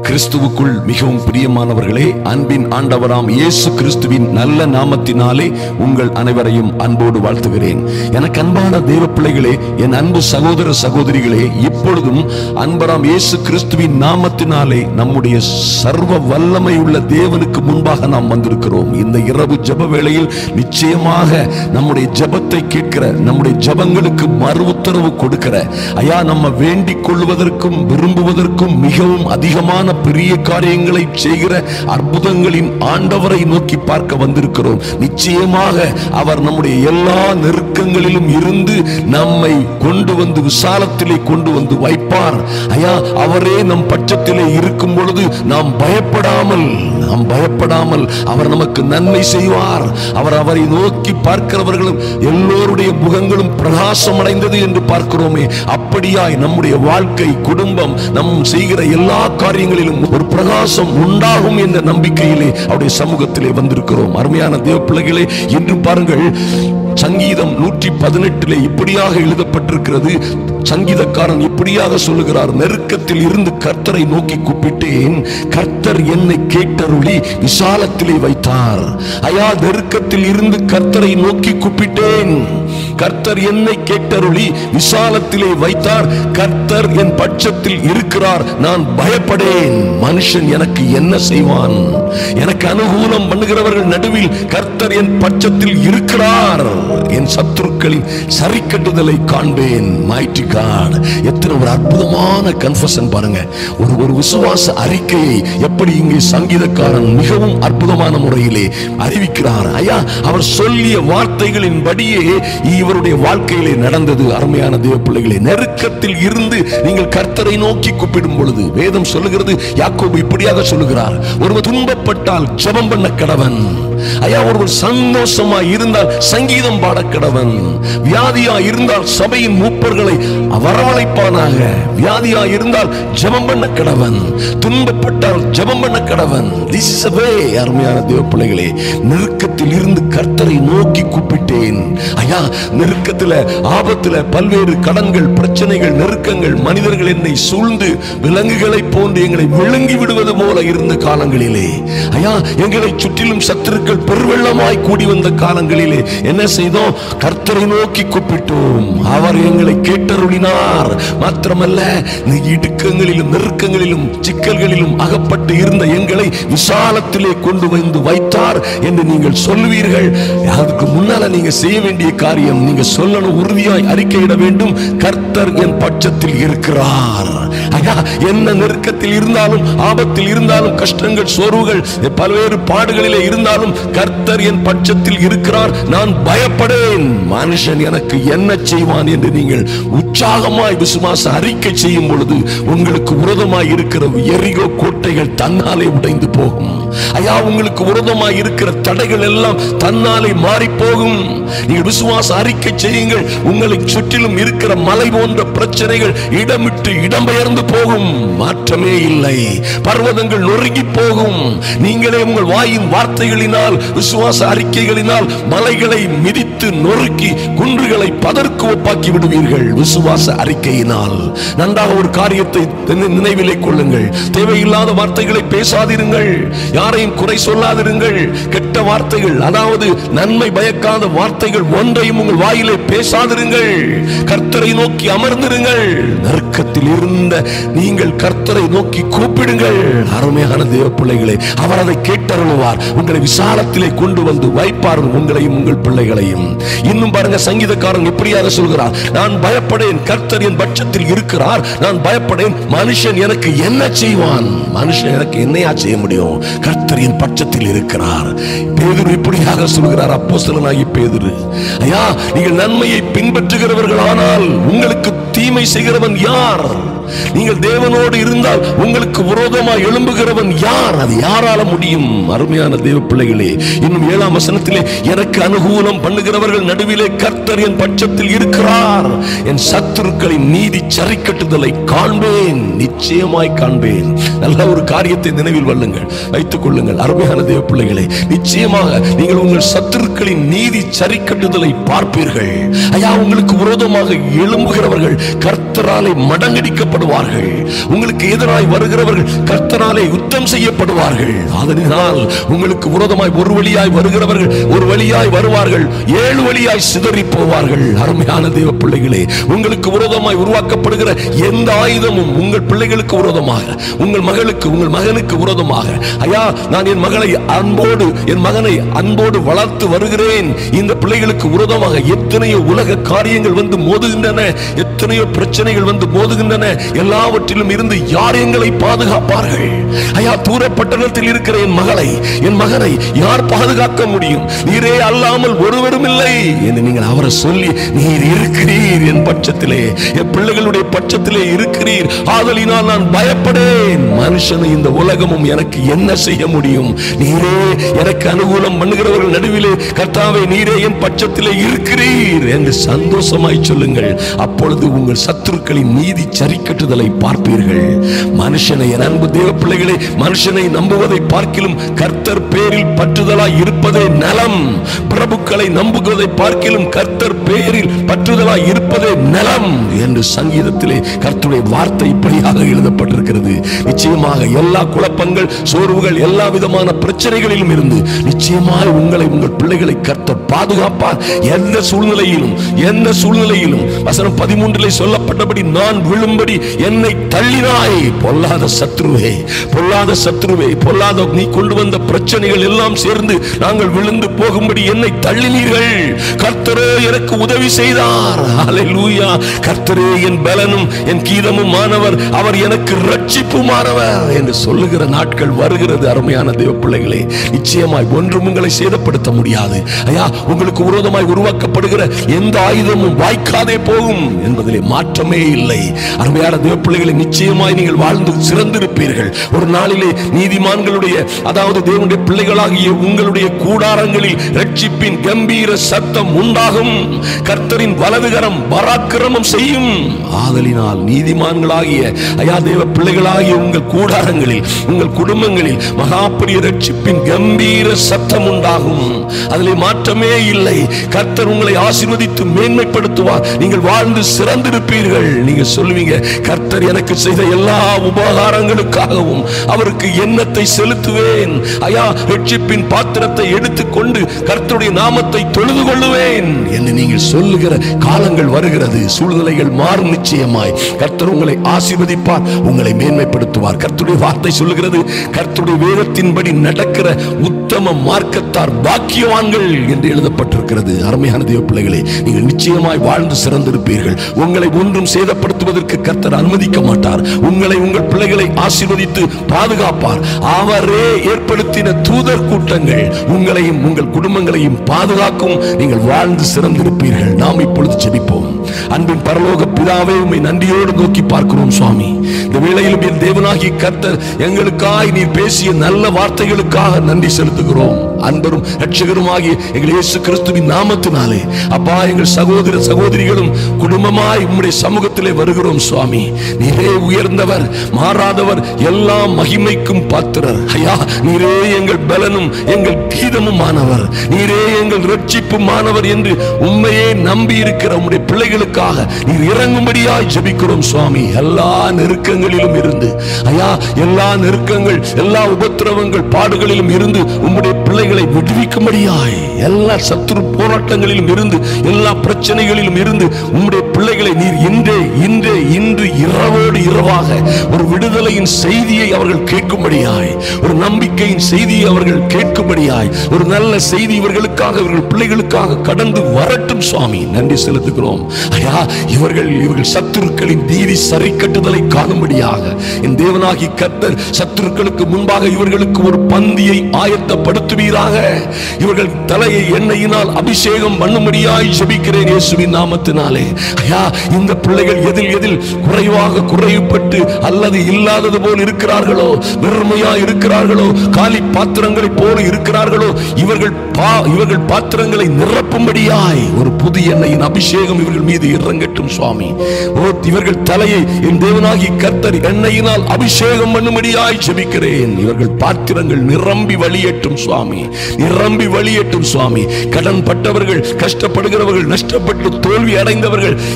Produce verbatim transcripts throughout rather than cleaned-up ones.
கிறிஸ்துவுக்குள் மிகவும் பிரியமானவர்களே, அன்பின் ஆண்டவராம் இயேசு கிறிஸ்துவின் நல்ல நாமத்தினாலே உங்கள் அனைவரையும் அன்போடு வாழ்த்துகிறேன். எனக்கு அன்பான தேவ பிள்ளைகளே, என் அன்பு சகோதர சகோதரிகளே, இப்பொழுதும் அன்பராம் இயேசு கிறிஸ்துவின் நாமத்தினாலே நம்முடைய சர்வ வல்லமை உள்ள தேவனுக்கு முன்பாக நாம் வந்திருக்கிறோம். இந்த இரவு ஜெப வேளையில் நிச்சயமாக நம்முடைய ஜெபத்தை கேட்கிற, நம்முடைய ஜெபங்களுக்கு மறு உத்தரவு கொடுக்கிற, ஐயா நம்ம வேண்டிக் கொள்வதற்கும் விரும்புவதற்கும் மிகவும் அதிகமான பெரிய காரியங்களை செய்கிற அற்புதங்களின் ஆண்டவரை நோக்கி பார்க்க வந்திருக்கிறோம். நிச்சயமாக அவர் நம்முடைய எல்லா நெருக்கங்களிலும் இருந்து நம்மை கொண்டு வந்து விசாலத்திலே கொண்டு வந்து வைப்பார். ஐயா, அவரே நம் பட்சத்திலே இருக்கும் பொழுது நாம் பயப்படாமல் நாம் பயப்படாமல் அவர் நமக்கு நன்மை செய்வார். அவர் அவரை நோக்கி பார்க்கிறவர்களும் எல்லோருடைய முகங்களும் பிரகாசம் அடைந்தது என்று பார்க்கிறோமே, அப்படியாய் நம்முடைய வாழ்க்கை, குடும்பம், நம் செய்கிற எல்லா காரியங்களிலும் ஒரு பிரகாசம் உண்டாகும் என்ற நம்பிக்கையிலே அவருடைய சமூகத்திலே வந்திருக்கிறோம். அருமையான தேவ பிள்ளைகளே, இன்று பாருங்கள், சங்கீதம் நூற்றி பதினெட்டிலே இப்படியாக எழுதப்பட்டிருக்கிறது. சங்கீதக்காரன் இப்படியாக சொல்லுகிறார்: நெருக்கத்தில் இருந்து கர்த்தரை நோக்கி கூப்பிட்டேன், கர்த்தர் என்னை கேட்டருளி விசாலத்திலே வைத்தார். ஐயா, நெருக்கத்தில் இருந்து கர்த்தரை நோக்கி கூப்பிட்டேன், கர்த்தர் என்னை கேட்டருளி விசாலத்திலே வைத்தார். கர்த்தர் என் பட்சத்தில் இருக்கிறார், நான் பயப்படேன். மனுஷன் எனக்கு என்ன செய்வான்? எனக்கு அனுகூலம் பண்ணுகிறவர்கள் நடுவில் கர்த்தர் என் பட்சத்தில் இருக்கிறார், என் சத்துருக்களின் சரி கட்டுதலை காண்பேன். மைட்டி காட், எத்தனை ஒரு அற்புதமான கன்ஃபெஷன் பாருங்க. ஒரு ஒரு விசுவாச அறிக்கையை எப்படி இங்கே சங்கீதக்காரன் மிகவும் அற்புதமான முறையிலே அறிவிக்கிறார். ஐயா, அவர் சொல்லிய வார்த்தைகளின் படியே இவருடைய வாழ்க்கையிலே நடந்தது. அருமையான தேவ பிள்ளைகளே, நெருக்கத்தில் இருந்து நீங்கள் கர்த்தரை நோக்கி கூப்பிடும் பொழுது வேதம் சொல்லுகிறது, யாக்கோபு இப்படியாக சொல்லுகிறார்: ஒருவர் துன்பப்பட்டால் ஜெபம் பண்ண கடவன். ஐயா, ஒருவர் சந்தோஷமா இருந்தால் சங்கீதம் பாட கடவன். வியாதியா இருந்தால் சபையின் மூப்பர்களை வரவழைப்பானாக. வியாதியா இருந்தால் ஜெபம் பண்ண கடவன், துன்பப்பட்டால் ஜெபம் பண்ண கடவன். This is a way. அருமையான தேவ பிள்ளைகளே, நெருக்கத்தில் இருந்து கர்த்தரை நோக்கி கூப்பிட்டேன். ஐயா, நெருக்கத்தில், ஆபத்தில், பல்வேறு கடன்கள், பிரச்சனைகள், நெருக்கங்கள், மனிதர்கள் என்னை சூழ்ந்து விலங்குகளை போன்று எங்களை விழுங்கி விடுவது போல இருந்த காலங்களிலே, ஐயா, எங்களை சுற்றிலும் சத்துருக்கள் பெருவெள்ளமாய் கூடி வந்த காலங்களிலே என்ன செய்தோம்? கர்த்தரை நோக்கி கூப்பிட்டோம், அவர் எங்களை கேட்டருளினார். மாத்திரமல்ல, இடுக்கங்களிலும் நெருக்கங்களிலும் சிக்கல்களிலும் அகப்பட்டு இருந்த எங்களை விசாலத்திலே கொண்டு வந்து வைத்தார் என்று நீங்கள் சொல்லுவீர்கள். அதுக்கு முன்னால நீங்க செய்ய வேண்டிய காரியம், நீங்க சொல்லணும், உறுதியாய் அறிக்கையிட வேண்டும்: கர்த்தர் என் பட்சத்தில் இருக்கிறார். ஐயா, என்ன நெருக்கத்தில் இருந்தாலும், ஆபத்தில் இருந்தாலும், கஷ்டங்கள், சோர்வுகள், பல்வேறு பாடுகளிலே இருந்தாலும் கர்த்தர் என் பட்சத்தில் இருக்கிறார், நான் பயப்படேன். மனுஷன் எனக்கு என்ன செய்வான் என்று நீங்கள் உற்சாகமாய் விசுவாச அறிக்கை செய்யும் பொழுது உங்களுக்கு விரோதமாய் இருக்கிற எரிகோ கோட்டைகள் தன்னாலே உடைந்து போகும். ஐயா, உங்களுக்கு விரோதமாய் இருக்கிற தடைகள் எல்லாம் தன்னாலே மாறி போகும். நீங்கள் விசுவாச அறிக்கை செய்யுங்கள், உங்களை சுற்றிலும் இருக்கிற மலை போன்ற பிரச்சனைகள் இடமிட்டு இடம்பெயர்ந்து போகும். மாற்றமே இல்லை. பர்வதங்கள் நொறுங்கி போகும். நீங்களே உங்கள் வாயின் வார்த்தைகளினால், விசுவாச அறிக்கைகளினால் மலைகளை மிதித்து நொறுக்கி குன்றுகளை பதற்கு ஒப்பாக்கி விடுவீர்கள். விசுவாச அறிக்கையினால் நன்றாக ஒரு காரியத்தை நினைவிலே கொள்ளுங்கள்: தேவையில்லாத வார்த்தைகளை பேசாதிருங்கள், யாரையும் குறை சொல்லாதிருங்கள். கெட்ட வார்த்தைகள், அதாவது நன்மை பயக்காத வார்த்தைகள் ஒன்றையும் உங்கள் வாயிலே பேசாதிருங்கள். கர்த்தரை நோக்கி அமர்ந்திருங்கள். நெருக்கத்தில் இருந்த நீங்கள் கர்த்தரை நோக்கி கூப்பிடுங்கள். அருமையான தேவ பிள்ளைகளே, அவர் அதை கேட்டருளுவார், உங்களை விசாலத்திலே கொண்டு வந்து வைப்பார், உங்களையும் உங்கள் பிள்ளைகளையும். இன்னும் பாருங்க, சங்கீதக்காரன் இப்படியாக சொல்கிறார்: நான் பயப்படேன், கர்த்தர் என் பட்சத்தில் இருக்கிறார், நான் பயப்படேன். மனுஷன் எனக்கு என்ன செய்வான்? மனுஷன் எனக்கு என்னையா செய்ய முடியும்? கர்த்தர் என் பட்சத்தில் இருக்கிறார். பேதுரு இப்படியாக சொல்கிறார், அப்போஸ்தலனாகிய பேதுரு: ஐயா, நீங்கள் நன்மையை பின்பற்றுகிறவர்கள் ஆனால் உங்களுக்கு தீமை செய்கிறவன் யார்? நீங்கள் தேவனோடு இருந்தால் உங்களுக்கு விரோதமாக எழும்புகிறவன் யார்? அது யாரால முடியும்? அருமையான தேவ பிள்ளைகளே, இன்னும் ஏழாம் வசனத்திலே, எனக்கு அனுகூலம் பண்ணுகிறவர்கள் நடுவிலே கர்த்தர் என் பட்சத்தில் இருக்கிறார், என் சத்துருக்களின் நீதி சரிக்கட்டுதலை காண்பேன். நிச்சயமாய் காண்பேன். நல்ல ஒரு காரியத்தை நினைவில் வள்ளுங்கள், வைத்துக் கொள்ளுங்கள். அருமையான தேவ பிள்ளைகளே, நிச்சயமாக நீங்கள் உங்கள் சத்துருக்களின் நீதி சரிக்கட்டுதலை பார்ப்பீர்கள். ஐயா, உங்களுக்கு விரோதமாக எழும்புகிறவர்கள் கர்த்தராலே மடங்கடிக்கப்பட செய்யப்படுவார்கள். உங்களுக்கு எதிராய் வருகிறவர்கள் கர்த்தராலே யுத்தம் செய்யப்படுவார்கள். அதனால் உங்களுக்கு விரோதமாய் ஒரு வழியாய் வருகிறவர்கள் ஒரு வழியாய் வருவார்கள், ஏழு வழியாய் சிதறி போவார்கள். அருமையான தேவ பிள்ளைகளே, உங்களுக்கு விரோதமாய் உருவாக்கப்படுகிற எந்த ஆயுதமும் உங்கள் பிள்ளைகளுக்கு விரோதமாக, உங்கள் மகளுக்கு உங்கள் மகனுக்கு விரோதமாக, ஐயா நான் என் மகளை அன்போடு என் மகனை அன்போடு வளர்த்து வருகிறேன், இந்த பிள்ளைகளுக்கு விரோதமாக எத்தனையோ உலக காரியங்கள் வந்து மோதுகின்றன, எத்தனையோ பிரச்சனைகள் வந்து மோதுகின்றன. எல்லாவற்றிலும் இருந்து யார் எங்களை பாதுகாப்பார்கள்? ஐயா தூர பட்டணத்தில் இருக்கிற என் மகளை என் மகனை யார் பாதுகாக்க முடியும்? நீரே அல்லாமல் ஒருவரும் இல்லை என்று நீங்கள் அவரை சொல்லி, நீர் இருக்கிறீர் என் பட்சத்திலே, என் பிள்ளைகளுடைய பட்சத்திலே இருக்கிறீர், ஆதலினால் நான் பயப்படேன். மனுஷனை இந்த உலகமும் எனக்கு என்ன செய்ய முடியும்? நீரே எனக்கு அனுகூலம் பண்ணுகிறவர்கள் நடுவிலே கர்த்தாவே நீரே என் பட்சத்திலே இருக்கிறீர் என்று சந்தோஷமாய் சொல்லுங்கள். அப்பொழுது உங்கள் சத்துருக்களின் நீதி சரிக்கட்டுதலை பார்ப்பீர்கள். மனுஷனை, என் அன்பு தேவ பிள்ளைகளே, மனுஷனை நம்புவதை பார்க்கிலும் கர்த்தர் பேரில் பற்றுதலாய் இருப்பதே நலம். பிரபுக்களை நம்புவதை பார்க்கிலும் கர்த்தர் பேரில் பற்றுதலாய் இருப்பதே நலம் என்று சங்கீதத்திலே கர்த்தருடைய வார்த்தை இப்படியாக எழுதப்பட்டிருக்கிறது. நிச்சயமாக எல்லா குழப்பங்கள், சோர்வுகள், எல்லா விதமான பிரச்சனைகளிலும் இருந்து நிச்சயமாய் உங்களை, உங்கள் பிள்ளைகளை கர்த்தர் பாதுகாப்பார். எந்த சூழ்நிலையிலும் எந்த சூழ்நிலையிலும் வசனம் பதிமூன்றிலே சொல்லப்பட்டபடி, நான் விழும்படி என்னை தள்ளினாய், பொல்லாத சத்ருவே, பொல்லாத சத்ருவே, பொல்லாத நீ கொண்டு வந்த பிரச்சனைகள் எல்லாம் சேர்ந்து நாங்கள் விழுந்து போகும்படி என்னை தள்ளினீர்கள், கர்த்தரே எனக்கு உதவி செய்தார். ஹல்லேலூயா. கர்த்தரே என் பலனும் என் கீதமும் ஆனவர், அவர் எனக்கு ரட்சிப்புமானவர் என்று சொல்லுகிற நாட்கள் வருகிறது. அருமையான தேவ பிள்ளைகளே, நிச்சயமாய் ஒன்றும் உங்களை சேதப்படுத்த முடியாது. ஐயா உங்களுக்கு விரோதமாய் உருவாக்கப்படுகிற எந்த ஆயுதமும் வாய்க்காதே போகும் என்பதிலே மாற்றமே இல்லை. அருமையான தேவ பிள்ளைகளை, நிச்சயமாய் நீங்கள் வாழ்ந்து சிறந்திருப்பீர்கள். ஒரு நாளிலே நீதிமான்களுடைய, அதாவது தேவனுடைய பிள்ளைகளாகிய உங்களுடைய கூடாரங்களில் ரட்சிப்பின் கம்பீர சத்தம் உண்டாகும். கர்த்தரின் வலதுகரம் பராக்கிரமம் செய்யும். ஆதலினால் நீதிமான்களாகிய ஐயா தேவ பிள்ளைகளாகிய உங்கள் கூடாரங்களில், உங்கள் குடும்பங்களில் மகாபெரிய ரட்சிப்பின் கம்பீர சத்தம் உண்டாகும். அதிலே மாற்றமே இல்லை. கர்த்தர் உங்களை ஆசீர்வதித்து மேன்மைப்படுத்துவார். நீங்கள் வாழ்ந்து சிறந்திருப்பீர்கள். நீங்க சொல்லுவீங்க, கர்த்தர் எனக்கு செய்த எல்லா உபகாரங்களுக்காகவும் அவருக்கு எண்ணத்தை செலுத்துவேன். ஐயா ரட்சிப்பின் பாத்திரத்தை எடுத்துக்கொண்டு கர்த்தருடைய நாமத்தை தொழுது கொள்ளுவேன் என்று நீங்கள் சொல்லுகிற காலங்கள் வருகிறது. சூழ்நிலைகள் மாறும். நிச்சயமாய் கர்த்தர் உங்களை ஆசீர்வதிப்பார், உங்களை மேன்மைப்படுத்துவார். கர்த்தருடைய வார்த்தை சொல்லுகிறது, கர்த்தருடைய வேதத்தின்படி நடக்கிற உத்தம மார்க்கத்தார் பாக்கியவான்கள் என்று எழுதப்பட்டிருக்கிறது. அருமையான தேவ பிள்ளைகளே, நீங்கள் நிச்சயமாய் வாழ்ந்து சிறந்திருப்பீர்கள். உங்களை ஒன்றும் சேதப்படுத்துவதற்கு கர்த்தர் அனுமதிக்க மாட்டார். உங்களை, உங்கள் பிள்ளைகளை ஆசீர்வதித்து பாதுகாப்பார். அவரே ஏற்படுத்தின தூதர் கூட்டங்கள் உங்களையும் உங்கள் குடும்பங்களையும் பாதுகாக்கும். நீங்கள் வாழ்ந்து சிறந்திருப்பீர்கள். நாம் இப்பொழுது ஜெபிப்போம். அன்பின் பரலோக பிதாவே, உம்மை நன்றியோடு நோக்கி பார்க்கிறோம் சுவாமி. இந்த வேளையிலும் என் தேவனாகிய கர்த்தர் எங்களுக்காய் நீர் பேசிய நல்ல வார்த்தைகளுக்காக நன்றி செலுத்துகிறோம். அன்பரும் இரட்சகருமாகிய எங்கள் இயேசு கிறிஸ்துவின் நாமத்தினாலே அப்பா, எங்கள் சகோதர சகோதரிகளும் குடும்பமாய் உம்முடைய சமூகத்திலே வருகிறோம் சுவாமி. நீரே உயர்ந்தவர், மாறாதவர், எல்லா மகிமைக்கும் பாத்திரர். ஐயா நீரே எங்கள் பலனும் எங்கள் கீதமும் ஆனவர், நீரே எங்கள் ரட்சிப்பும் ஆனவர் என்று உண்மையே நம்பி இருக்கிற உம்முடைய பிள்ளைகளுக்காக நீர் இறங்கும்படியாய் ஜெபிக்கிறோம் சுவாமி. எல்லா நெருக்கங்களிலும் இருந்து ஐயா, எல்லா நெருக்கங்கள், எல்லா உபத்திரவங்கள், பாடுகளிலும் இருந்து உம்முடைய பிள்ளைகளை விடுவிக்கும்படியாய், எல்லா சத்துரு போராட்டங்களிலும் இருந்து, எல்லா பிரச்சனைகளிலும் இருந்து உம்முடைய பிள்ளைகளை நீர் இன்றே இன்றே இன்று இரவோடு இரவாக ஒரு விடுதலையின் செய்தியை அவர்கள் கேட்கும்படியாய், ஒரு நம்பிக்கையின் செய்தியை அவர்கள் கேட்கும்படியாய், ஒரு நல்ல செய்தி இவர்களுக்காக, இவர்கள் பிள்ளைகளுக்காக கடந்து வரட்டும் சுவாமி. நன்றி செலுத்துகிறோம் ஐயா. இவர்கள் இவர்கள் சத்துருக்களின் நீதி சரி கட்டுதலை காணும்படியாக என் தேவனாகி கர்த்தர் சத்துருக்களுக்கு முன்பாக இவர்களுக்கு ஒரு பந்தியை ஆயத்தப்படுத்துவீராக. இவர்கள் தலையை எண்ணெயினால் அபிஷேகம் பண்ணும்படியாய் ஜெபிக்கிறேன் இயேசுவின் நாமத்தினாலே. ஐயா இந்த பிள்ளைகள் எதில் எதில் குறைவாக குறைவுபட்டு அல்லது இல்லாதது போல் இருக்கிறார்களோ, வெறுமையா இருக்கிறார்களோ, காலி பாத்திரங்களை போல இருக்கிறார்களோ, இவர்கள் இவர்கள் பாத்திரங்களை நிரப்பும்படியாய் ஒரு புதிய எண்ணெயின் அபிஷேகம் இவர்கள் மீது இறங்கட்டும் சுவாமி. இவர்கள் தலையை என் தேவனாகி கர்த்தர் எண்ணெயினால் அபிஷேகம் பண்ணும்படியாய் ஜெபிக்கிறேன். இவர்கள் பாத்திரங்கள் நிரம்பி வழியட்டும் சுவாமி, நிரம்பி வழியட்டும் சுவாமி. கடன் பட்டவர்கள், கஷ்டப்படுகிறவர்கள், நஷ்டப்பட்டு தோல்வி அடைந்தவர்கள்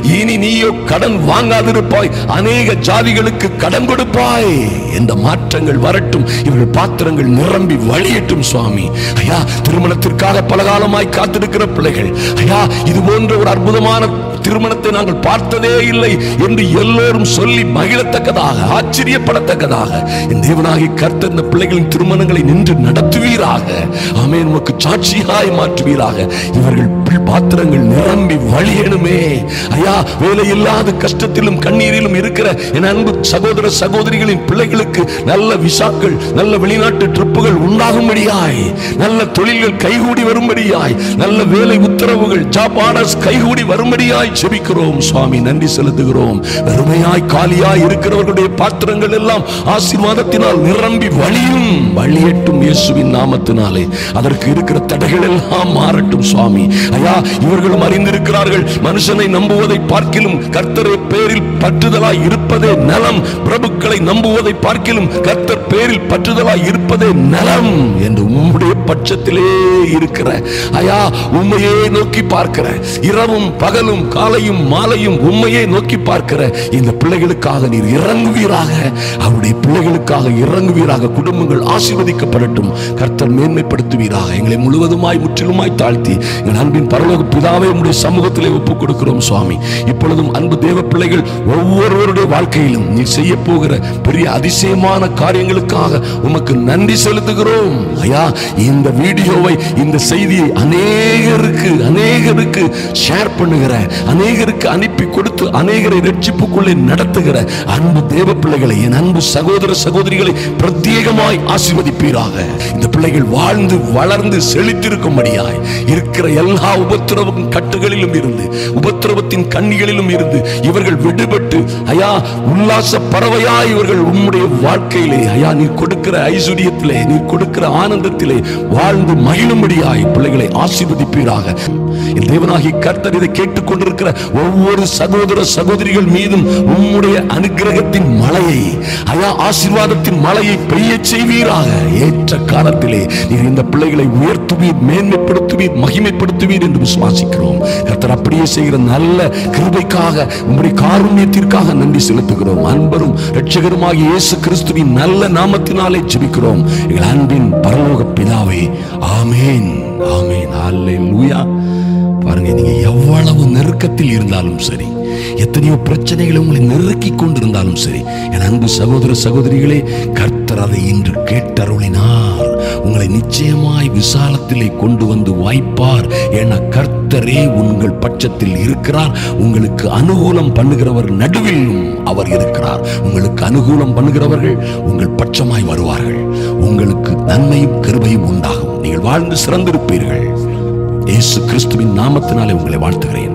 இனி நீயோ கடன் வாங்காதிருப்பாய், அநேக ஜாதிகளுக்கு கடன் கொடுப்பாய் என்ற மாற்றங்கள் வரட்டும். இவர்கள் பாத்திரங்கள் நிரம்பி வழியட்டும் சுவாமி. ஐயா, திருமணத்திற்காக பலகாலமாய் காத்திருக்கிற பிள்ளைகள், ஐயா இது போன்ற ஒரு அற்புதமான திருமணத்தை நாங்கள் பார்த்ததே இல்லை என்று எல்லோரும் சொல்லி மகிழத்தக்கதாக, ஆச்சரியப்படத்தக்கதாக என் தேவனாகிய கர்த்தர் இந்த பிள்ளைகளின் திருமணங்களை நின்று நடத்துவீராக. ஆமென். உமக்கு சாட்சியாய் மாற்றுவீராக. இவர்கள் பாத்திரங்கள் நிரம்பி வழியணுமே. ஐயா, வேலை இல்லாத கஷ்டத்திலும் கண்ணீரிலும் இருக்கிற என் அன்பு சகோதர சகோதரிகளின் பிள்ளைகளுக்கு நல்ல விசாக்கள், நல்ல வெளிநாட்டு ட்ரிப்புகள் உண்டாகும்படியாய், நல்ல தொழில்கள் கைகூடி வரும்படியாய், நல்ல வேலை உத்தரவுகள், ஜாப் ஆர்டர்ஸ் கைகூடி வரும்படியாய் ஜெபிக்கிறோம் சுவாமி. நன்றி செலுத்துகிறோம். வெறுமையாய் காலியாய் இருக்கிறவர்களுடைய பாத்திரங்கள் எல்லாம் ஆசீர்வாதத்தினால் நிரம்பி வழியும், வழியட்டும் இயேசுவின் நாமத்தினாலே. அதற்கு இருக்கிற தடைகள் எல்லாம் மாறட்டும் சுவாமி. ஐயா, இவர்களும் அறிந்திருக்கிறார்கள், மனுஷனை நம்புவதை பார்க்கிலும் கர்த்தரை பேரில் பற்றுதலாய் இருப்பதே நலம், பிரபுக்களை நம்புவதை பார்க்கிலும் கர்த்தர் பேரில் பற்றுதலாய் இருப்பதே நலம் என்று உம்முடைய பட்சத்திலே இருக்கிற ஐயா, உம்மையே நோக்கி பார்க்கிற, இரவும் பகலும் காலையும் மாலையும் உம்மையே நோக்கி பார்க்கிற இந்த பிள்ளைகளுக்காக நீர் இறங்குவீராக. அவருடைய பிள்ளைகளுக்காக இறங்குவீராக. குடும்பங்கள் ஆசீர்வதிக்கப்படட்டும். கர்த்தர் மேன்மைப்படுத்துவீராக. எங்களை முழுவதுமாய் முற்றிலுமாய் தாழ்த்தி எங்கள் அன்பின் பரலோக பிதாவே உம்முடைய சமூகத்திலே ஒப்புக் கொடுக்கிறோம் சுவாமி. இப்பொழுதும் அன்பு தேவ பிள்ளைகள் ஒவ்வொருவருடைய வாழ்க்கையிலும் நீ செய்ய போகிற பெரிய அதிசயமான காரியங்களுக்காக உமக்கு நன்றி செலுத்துகிறோம். ஐயா, இந்த வீடியோவை, இந்த செய்தியை அநேகருக்கு அநேகருக்கு ஷேர் பண்ணுகிற, அநேகருக்கு அனுப்பி கொடுத்து அநேகரை ரட்சிப்புக்குள்ளே நடத்துகிற அன்பு தேவ பிள்ளைகளை, என் அன்பு சகோதர சகோதரிகளை பிரத்யேகமாய் ஆசீர்வதிப்பீராக. இந்த பிள்ளைகள் வாழ்ந்து வளர்ந்து செழித்திருக்கும்படியாய் இருக்கிற எல்லா உபத்திரவம் கட்டுகளிலும் இருந்து, உபத்திரவத்தின் கண்ணிகளிலும் இருந்து இவர்கள் விடுபட்டு ஐயா உல்லாச பறவையாய் இவர்கள் உம்முடைய வாழ்க்கையிலே ஐயா நீர் கொடுக்கிற ஐஸ்வர்யத்திலே, நீர் கொடுக்கிற ஆனந்தத்திலே வாழ்ந்து மகிழும்படியாய் பிள்ளைகளை ஆசீர்வதிப்பீராக. என் தேவனாகிய கர்த்தர் இதை கேட்டுக் கொண்டிருக்கிற ஒவ்வொரு சகோதர சகோதரிகள் மீதும் உம்முடைய அனுக்கிரகத்தின் மழையை, ஐயா ஆசீர்வாதத்தின் மழையை பெய்ய செய்வீராக. ஏற்ற காலத்திலே நீர் இந்த பிள்ளைகளை உயர்த்துவீர், மேன்மைப்படுத்துவீர், மகிமைப்படுத்துவீர் என்று விசுவாசிக்கிறோம். கர்த்தர் அப்படியே செய்கிற நல்ல கிருபைக்காக, உம்முடைய காருண்யத்திற்காக நன்றி செலுத்துகிறோம். அன்பரும் இரட்சகருமாகிய இயேசு கிறிஸ்துவின் நல்ல நாமத்தினாலே ஜெபிக்கிறோம் எங்கள் அன்பின் பரலோக பிதாவே. ஆமென், ஆமென், அல்லேலூயா. பாருங்க, நீங்க எவ்வளவு நெருக்கத்தில் இருந்தாலும் சரி, எத்தனையோ பிரச்சனைகளை உங்களை நெருக்கி கொண்டிருந்தாலும் சரி, என் அன்பு சகோதர சகோதரிகளே, கர்த்தர் அதை இன்று கேட்டருளினார். உங்களை நிச்சயமாய் விசாலத்திலே கொண்டு வந்து வாய்ப்பார். என கர்த்தரே உங்கள் பட்சத்தில் இருக்கிறார். உங்களுக்கு அனுகூலம் பண்ணுகிறவர் நடுவிலும் அவர் இருக்கிறார். உங்களுக்கு அனுகூலம் பண்ணுகிறவர்கள் உங்கள் பட்சமாய் வருவார்கள். உங்களுக்கு நன்மையும் கிருபையும் உண்டாகும். நீங்கள் வாழ்ந்து சிறந்திருப்பீர்கள். இயேசு கிறிஸ்துவின் நாமத்தினாலே உங்களை வாழ்த்துகிறேன்.